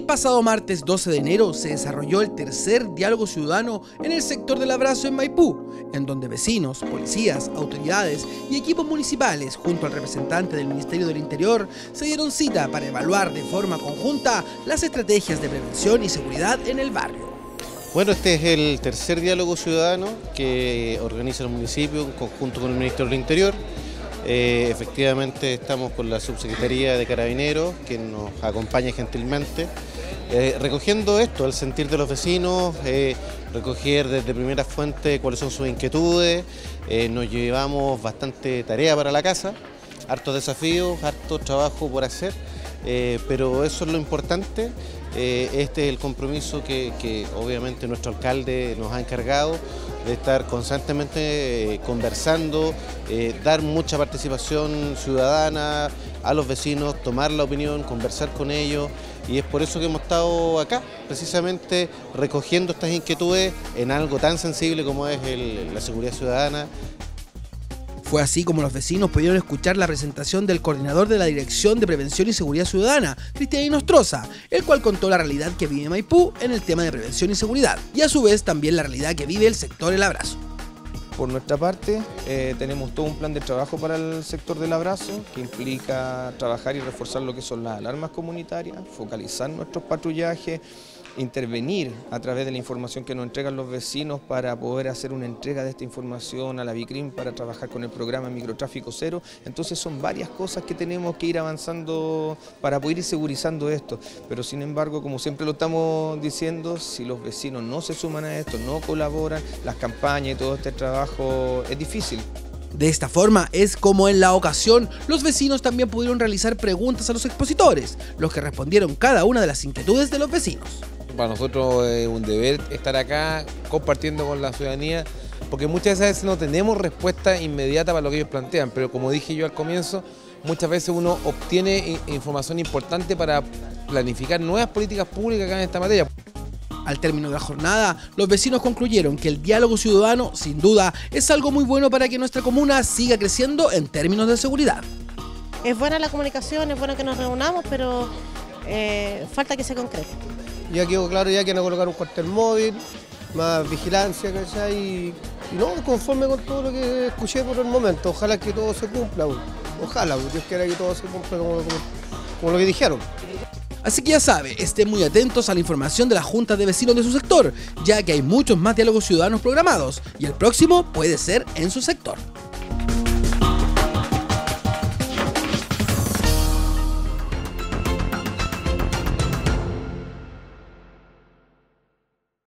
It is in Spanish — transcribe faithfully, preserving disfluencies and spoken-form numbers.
El pasado martes doce de enero se desarrolló el tercer diálogo ciudadano en el sector del Abrazo en Maipú, en donde vecinos, policías, autoridades y equipos municipales, junto al representante del Ministerio del Interior, se dieron cita para evaluar de forma conjunta las estrategias de prevención y seguridad en el barrio. Bueno, este es el tercer diálogo ciudadano que organiza el municipio en conjunto con el Ministerio del Interior. Eh, efectivamente estamos con la Subsecretaría de Carabineros, que nos acompaña gentilmente, eh, recogiendo esto, el sentir de los vecinos, eh, recoger desde primera fuente cuáles son sus inquietudes. Eh, nos llevamos bastante tarea para la casa, hartos desafíos, harto trabajo por hacer, eh, pero eso es lo importante. Eh, este es el compromiso que, que obviamente nuestro alcalde nos ha encargado de estar constantemente eh, conversando, eh, dar mucha participación ciudadana a los vecinos, tomar la opinión, conversar con ellos, y es por eso que hemos estado acá, precisamente recogiendo estas inquietudes en algo tan sensible como es el, la seguridad ciudadana. Fue así como los vecinos pudieron escuchar la presentación del coordinador de la Dirección de Prevención y Seguridad Ciudadana, Cristian Inostroza, el cual contó la realidad que vive Maipú en el tema de prevención y seguridad, y a su vez también la realidad que vive el sector El Abrazo. Por nuestra parte, eh, tenemos todo un plan de trabajo para el sector del Abrazo, que implica trabajar y reforzar lo que son las alarmas comunitarias, focalizar nuestros patrullajes, intervenir a través de la información que nos entregan los vecinos para poder hacer una entrega de esta información a la Bicrim para trabajar con el programa Microtráfico Cero. Entonces son varias cosas que tenemos que ir avanzando para poder ir segurizando esto, pero sin embargo, como siempre lo estamos diciendo, si los vecinos no se suman a esto, no colaboran, las campañas y todo este trabajo es difícil. De esta forma es como en la ocasión los vecinos también pudieron realizar preguntas a los expositores, los que respondieron cada una de las inquietudes de los vecinos. Para nosotros es un deber estar acá compartiendo con la ciudadanía, porque muchas veces no tenemos respuesta inmediata para lo que ellos plantean, pero como dije yo al comienzo, muchas veces uno obtiene información importante para planificar nuevas políticas públicas acá en esta materia. Al término de la jornada, los vecinos concluyeron que el diálogo ciudadano, sin duda, es algo muy bueno para que nuestra comuna siga creciendo en términos de seguridad. Es buena la comunicación, es bueno que nos reunamos, pero eh, falta que se concrete. Ya quedó claro ya que van a colocar un cuartel móvil, más vigilancia, ¿cachai? Y, y no, conforme con todo lo que escuché por el momento. Ojalá que todo se cumpla, ojalá, Dios quiera que todo se cumpla como, como, como lo que dijeron. Así que ya sabe, estén muy atentos a la información de la Junta de Vecinos de su sector, ya que hay muchos más diálogos ciudadanos programados, y el próximo puede ser en su sector.